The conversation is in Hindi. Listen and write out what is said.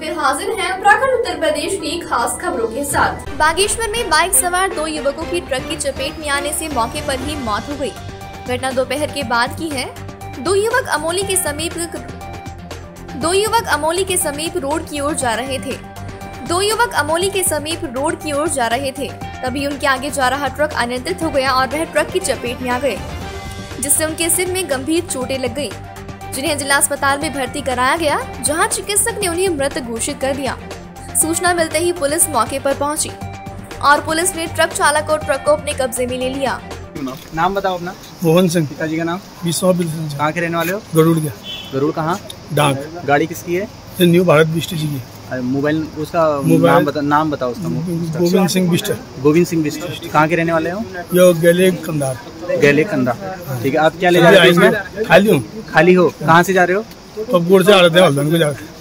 फिर हाजिर हैं उत्तराखंड उत्तर प्रदेश की खास खबरों के साथ। बागेश्वर में बाइक सवार 2 युवकों की ट्रक की चपेट में आने से मौके पर ही मौत हो गई। घटना दोपहर के बाद की है। दो युवक अमोली के समीप रोड की ओर जा रहे थे। तभी उनके आगे जा रहा ट्रक अनियंत्रित हो गया और वह ट्रक की चपेट में आ गए, जिससे उनके सिर में गंभीर चोटें लग गई, जिन्हें जिला अस्पताल में भर्ती कराया गया, जहां चिकित्सक ने उन्हें मृत घोषित कर दिया। सूचना मिलते ही पुलिस मौके पर पहुंची और पुलिस ने ट्रक चालक और ट्रक को अपने कब्जे में ले लिया। नाम बताओ अपना। मोहन सिंह। पिताजी का नाम? कहाँ के रहने वाले हो? गरुड़ के। गरुड़ कहाँ? डाक। गाड़ी किसकी है? न्यू भारत बिस्ट जी की। मोबाइल उसका नाम बताओ उसका। गोविंद सिंह बिस्ट। गोविंद सिंह बिस्ट। कहाँ के रहने वाले हो? यो गैले कंधार। ठीक है, आप क्या ले जा रहे हो? खाली हूँ। खाली हो? कहाँ से जा रहे हो? पबगोड़ से आ रहे थे हल्द्वानी को जाकर।